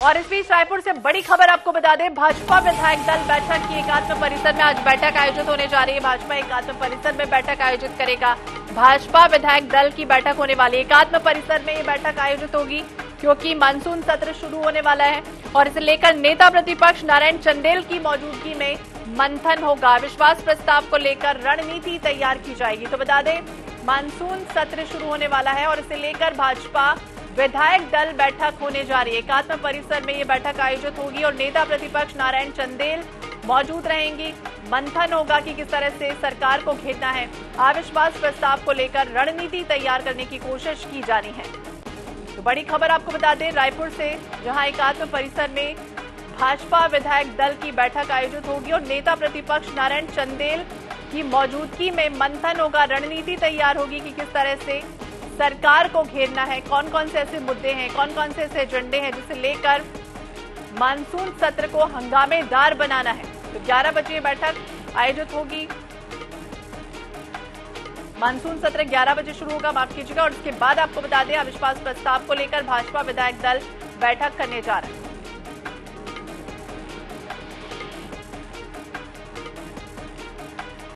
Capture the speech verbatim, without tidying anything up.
और इस बीच रायपुर से बड़ी खबर आपको बता दें, भाजपा विधायक दल बैठक की एकात्म परिसर में आज बैठक आयोजित होने जा रही है। भाजपा एकात्म परिसर में बैठक आयोजित करेगा। भाजपा विधायक दल की बैठक होने वाली है। एकात्म परिसर में ये बैठक आयोजित होगी क्योंकि मानसून सत्र शुरू होने वाला है और इसे लेकर नेता प्रतिपक्ष नारायण चंदेल की मौजूदगी में मंथन होगा। विश्वास प्रस्ताव को लेकर रणनीति तैयार की जाएगी। तो बता दें, मानसून सत्र शुरू होने वाला है और इसे लेकर भाजपा विधायक दल बैठक होने जा रही है। एकात्म परिसर में ये बैठक आयोजित होगी और नेता प्रतिपक्ष नारायण चंदेल मौजूद रहेंगी। मंथन होगा कि किस तरह से सरकार को घेरना है। अविश्वास प्रस्ताव को लेकर रणनीति तैयार करने की कोशिश की जा रही है। तो बड़ी खबर आपको बता दें रायपुर से, जहां एकात्म परिसर में भाजपा विधायक दल की बैठक आयोजित होगी और नेता प्रतिपक्ष नारायण चंदेल की मौजूदगी में मंथन होगा। रणनीति तैयार होगी कि किस तरह से सरकार को घेरना है, कौन कौन से ऐसे मुद्दे हैं, कौन कौन से ऐसे एजेंडे हैं जिसे लेकर मानसून सत्र को हंगामेदार बनाना है। तो ग्यारह बजे बैठक आयोजित होगी। मानसून सत्र ग्यारह बजे शुरू होगा, माफ कीजिएगा। और उसके बाद आपको बता दें, अविश्वास प्रस्ताव को लेकर भाजपा विधायक दल बैठक करने जा रहा है।